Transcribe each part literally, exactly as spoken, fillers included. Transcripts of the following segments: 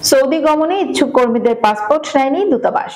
Saudi গমনে ইচ্ছুক কর্মীদের passport নেয়নি দূতাবাস।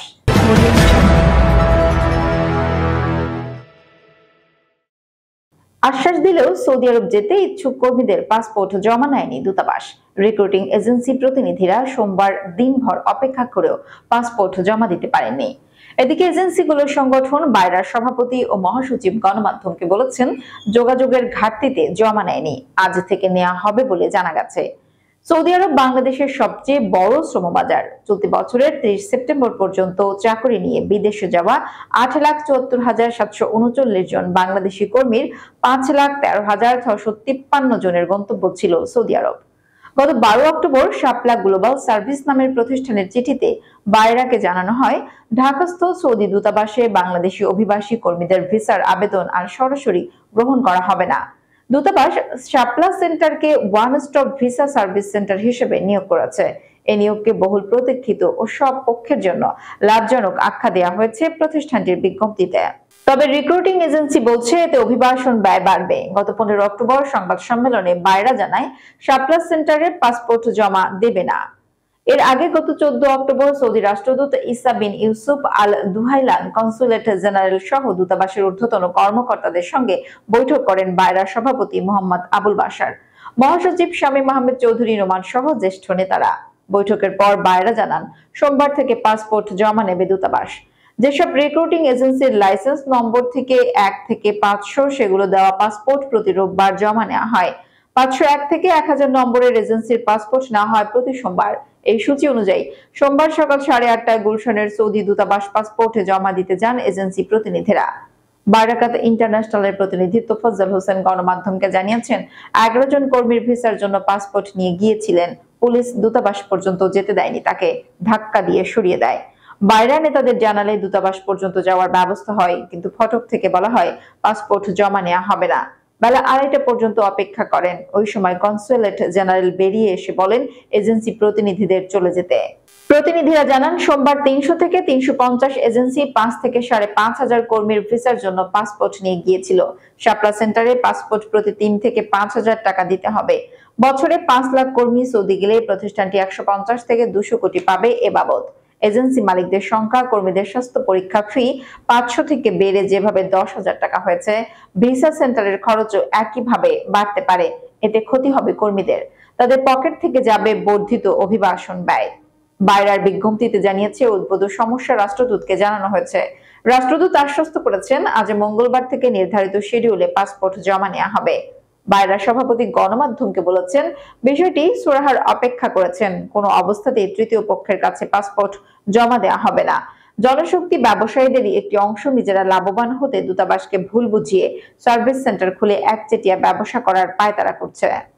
আশ্বাস দিলেও সৌদি আরব যেতে ইচ্ছুক কর্মীদের পাসপোর্ট জমা নেয়নি দূতাবাস। রিক্রুটিং এজেন্সি প্রতিনিধিরা সোমবার দিনভর অপেক্ষা করেও পাসপোর্ট জমা দিতে পারেননি। এদিকে এজেন্সিগুলোর সংগঠন বাইরার সভাপতি ও মহাসচিব গণমাধ্যমকে বলেছেন, যোগাযোগের ঘাটতিতে জমা নেয়নি, আজ থেকে নেওয়া হবে বলে জানা গেছে। সৌদি আরব বাংলাদেশের সবচেয়ে বড় শ্রমবাজার। চলতি বছরের ত্রিশ সেপ্টেম্বর পর্যন্ত চাকরি নিয়ে বিদেশে যাওয়া আট লাখ চুয়াত্তর হাজার সাতশো উনচল্লিশ জন বাংলাদেশি কর্মীর পাঁচ লাখ তেরো হাজার ছশো তিপ্পান্ন জনের গন্তব্য ছিল সৌদি আরব। গত বারো অক্টোবর শাপলা গ্লোবাল সার্ভিস নামের প্রতিষ্ঠানের চিঠিতে বাইরাকে জানানো হয়, ঢাকাস্থ সৌদি দূতাবাসে বাংলাদেশি অভিবাসী কর্মীদের ভিসার আবেদন আর সরাসরি গ্রহণ করা হবে না। দূতাবাস শাপলা সেন্টারকে one stop visa service centre হিসেবে নিয়োগ করেছে। এই নিয়োগকে বহুল প্রতীক্ষিত ও সব পক্ষের জন্য লাভজনক আখ্যা দেওয়া হয়েছে প্রতিষ্ঠানটির বিজ্ঞপ্তিতে। তবে রিক্রুটিং এজেন্সি বলছে এতে অভিবাসন ব্যয় বাড়বে। গত পনেরো অক্টোবর সংবাদ সম্মেলনে বাইরা জানায়, শাপলা সেন্টারে পাসপোর্ট জমা দেবে না। এর আগে গত চোদ্দ অক্টোবর সৌদি রাষ্ট্রদূত Isa bin Yousef Al Duhailan consulate general সহ দূতাবাসের ঊর্ধ্বতন কর্মকর্তাদের সঙ্গে বৈঠক করেন বাইরার সভাপতি মোহাম্মদ আবুল বাশার, মহাসচিব শামীম আহমেদ চৌধুরী নোমান সহ জ্যেষ্ঠ নেতারা। বৈঠকের পর বাইরা জানান, সোমবার থেকে পাসপোর্ট জমা নেবে দূতাবাস। যেসব রিক্রুটিং এজেন্সির লাইসেন্স নম্বর থেকে এক থেকে পাঁচশো সেগুলো দেওয়া পাসপোর্ট প্রতি রোববার জমা নেওয়া হয়। পাঁচশো এক থেকে এক হাজার নম্বরের এজেন্সির পাসপোর্ট নেওয়া হয় প্রতি সোমবার। এই সূচি অনুযায়ী সোমবার সকাল সাড়ে আটটায় গুলশানের সৌদি দূতাবাস পাসপোর্টে জমা দিতে যান এজেন্সি প্রতিনিধিরা। বারাকাত ইন্টারন্যাশনালের প্রতিনিধি তোফাজ্জল হোসেন গণমাধ্যমকে জানিয়েছেন, এগারো জন কর্মীর ভিসার জন্য পাসপোর্ট নিয়ে গিয়েছিলেন। পুলিশ দূতাবাস পর্যন্ত যেতে দেয়নি, তাকে ধাক্কা দিয়ে সরিয়ে দেয়। বাইরা নেতাদের জানালে দূতাবাস পর্যন্ত যাওয়ার ব্যবস্থা হয়, কিন্তু ফটক থেকে বলা হয় পাসপোর্ট জমা নেওয়া হবে না। বেলা আড়াইটা পর্যন্ত অপেক্ষা করেন। ওই সময় কনসুলেট জেনারেল বেরিয়ে এসে বলেন এজেন্সি প্রতিনিধিদের চলে যেতে। প্রতিনিধিরা জানান, সোমবার তিনশো থেকে তিনশো পঞ্চাশ এজেন্সি পাঁচ থেকে সাড়ে পাঁচ হাজার কর্মীর ভিসার জন্য পাসপোর্ট নিয়ে গিয়েছিল। শাপলা সেন্টারে পাসপোর্ট প্রতি তিন থেকে পাঁচ হাজার টাকা দিতে হবে। বছরে পাঁচ লাখ কর্মী সৌদি গেলে প্রতিষ্ঠানটি একশো পঞ্চাশ থেকে দুশো কোটি পাবে এ বাবদ। এজেন্সি মালিকদের সংখ্যা, কর্মীদের স্বাস্থ্য পরীক্ষা ফি পাঁচশো থেকে বেড়ে যেভাবে দশ হাজার টাকা হয়েছে, ভিসা সেন্টারের খরচও একইভাবে বাড়তে পারে। এতে ক্ষতি হবে কর্মীদের, তাদের পকেট থেকে যাবে বর্ধিত অভিবাসন ব্যয়। বাইরার বিজ্ঞপ্তিতে জানিয়েছে, উদ্ভূত সমস্যা রাষ্ট্রদূতকে জানানো হয়েছে। রাষ্ট্রদূত আশ্বস্ত করেছেন, আজ মঙ্গলবার থেকে নির্ধারিত শিডিউলে পাসপোর্ট জমা নেওয়া হবে। বাইরা সভাপতি গণমাধ্যমকে বলেছেন, বিষয়টি সুরাহার অপেক্ষা করেছেন, কোনো অবস্থাতেই তৃতীয় পক্ষের কাছে পাসপোর্ট জমা দেওয়া হবে না। জনশক্তি ব্যবসায়ীদেরই একটি অংশ নিজেরা লাভবান হতে দূতাবাসকে ভুল বুঝিয়ে সার্ভিস সেন্টার খুলে একচেটিয়া ব্যবসা করার পায়তারা করছে।